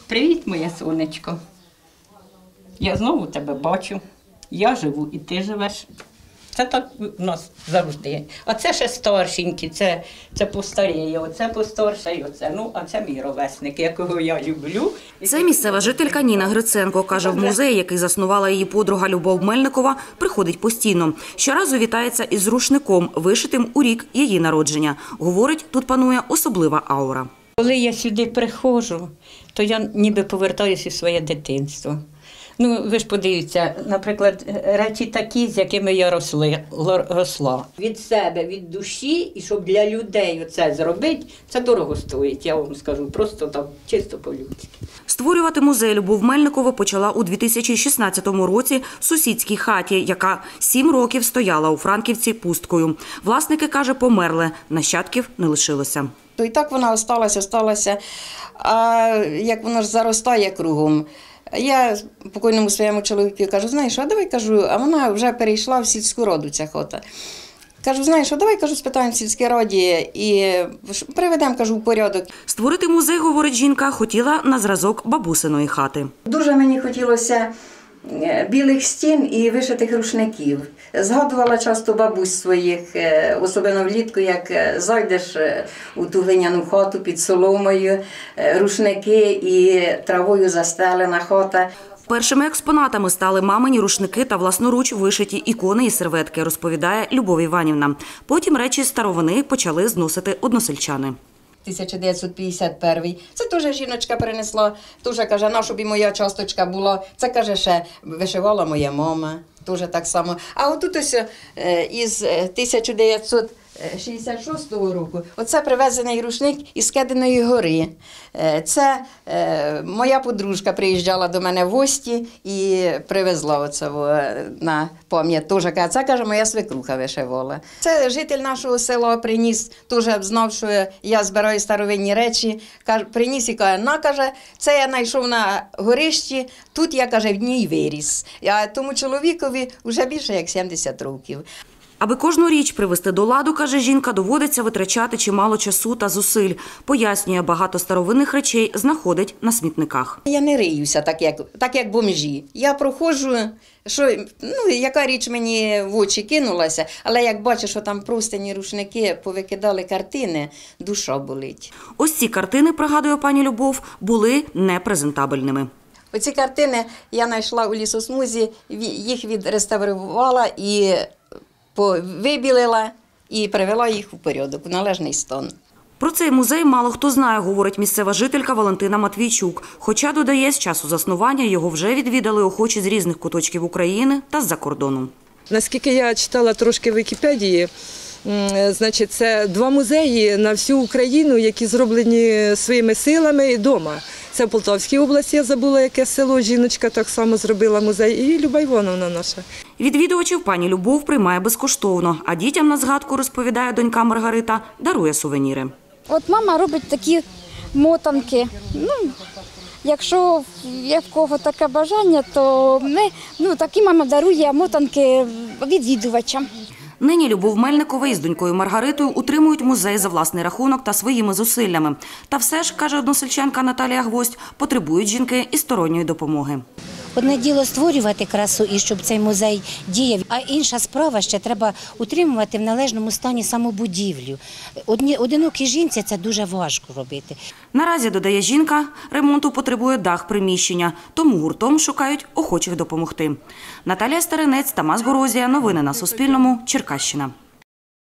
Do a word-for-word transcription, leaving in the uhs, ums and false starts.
Привіт, моє сонечко. Я знову тебе бачу. Я живу і ти живеш. Це так у нас завжди. А це ще старшенькі, це, це постаріє, оце постарше, оце. Ну, а це мій ровесник, якого я люблю. Це місцева жителька Ніна Гриценко. Каже, в музей, який заснувала її подруга Любов Мельникова, приходить постійно. Щоразу вітається із рушником, вишитим у рік її народження. Говорить, тут панує особлива аура. Коли я сюди приходжу, то я ніби повертаюся в своє дитинство. Ну, ви ж подивіться, наприклад, речі такі, з якими я росли, росла. Від себе, від душі, і щоб для людей це зробити, це дорого стоїть, я вам скажу, просто так, чисто по-людськи. Створювати музей Любов Мельникова почала у дві тисячі шістнадцятому році в сусідській хаті, яка сім років стояла у Франківці пусткою. Власники, каже, померли, нащадків не лишилося. То і так вона осталася, осталася, а як воно ж заростає кругом. Я покойному своєму чоловіку кажу, знаєш, а давай, кажу, а вона вже перейшла в сільську раду, ця хата. Кажу, знаєш, а давай, кажу, спитаємо в сільській раді і приведемо, кажу, в порядок. Створити музей, говорить жінка, хотіла на зразок бабусиної хати. Дуже мені хотілося білих стін і вишитих рушників. Згадувала часто бабусь своїх, особливо влітку, як зайдеш у ту глиняну хату під соломою, рушники і травою застелена хата. Першими експонатами стали мамині рушники та власноруч вишиті ікони і серветки, розповідає Любов Іванівна. Потім речі старовини почали зносити односельчани. тисяча дев'ятсот п'ятдесят перший. Це теж жіночка принесла, теж каже, на, щоб і моя часточка була. Це, каже, ще вишивала моя мама, теж так само. А отут ось із тисяча дев'ятсот шістдесят шостого року оце привезений рушник із Кединої гори. Це моя подружка приїжджала до мене в гості і привезла оце на пам'ять. Це, каже, моя свекруха вишивала. Це житель нашого села приніс, теж знав, що я збираю старовинні речі. Приніс і каже, на, каже, це я знайшов на горищі, тут я, каже, в ній виріс. А тому чоловікові вже більше як сімдесят років. Аби кожну річ привести до ладу, каже жінка, доводиться витрачати чимало часу та зусиль. Пояснює, багато старовинних речей знаходить на смітниках. Я не риюся, так як, так як бомжі. Я проходжу, що, ну, яка річ мені в очі кинулася, але як бачу, що там простині, рушники, повикидали картини, душа болить. Ось ці картини, пригадує пані Любов, були непрезентабельними. Оці картини я знайшла у лісосмузі, їх відреставрувала і вибілила і привела їх у порядок, у належний стан. Про цей музей мало хто знає, говорить місцева жителька Валентина Матвійчук. Хоча, додає, з часу заснування його вже відвідали охочі з різних куточків України та з-за кордону. Наскільки я читала трошки в Вікіпедії, значить, це два музеї на всю Україну, які зроблені своїми силами вдома. Це в Полтавській області, я забула, яке село, жіночка так само зробила музей, і Люба Івановна наша. Відвідувачів пані Любов приймає безкоштовно, а дітям на згадку, розповідає донька Маргарита, дарує сувеніри. От мама робить такі мотанки. Ну, якщо є в кого таке бажання, то ми, ну, такі мама дарує мотанки відвідувачам. Нині Любов Мельникова із донькою Маргаритою утримують музей за власний рахунок та своїми зусиллями. Та все ж, каже односельчанка Наталія Гвоздь, потребують жінки і сторонньої допомоги. Одне діло створювати красу і щоб цей музей діяв, а інша справа ще треба утримувати в належному стані саму будівлю. Одинокій жінці це дуже важко робити. Наразі, додає жінка, ремонту потребує дах приміщення, тому гуртом шукають охочих допомогти. Наталія Старинець, Тамас Горозія. Новини на Суспільному. Черкащина.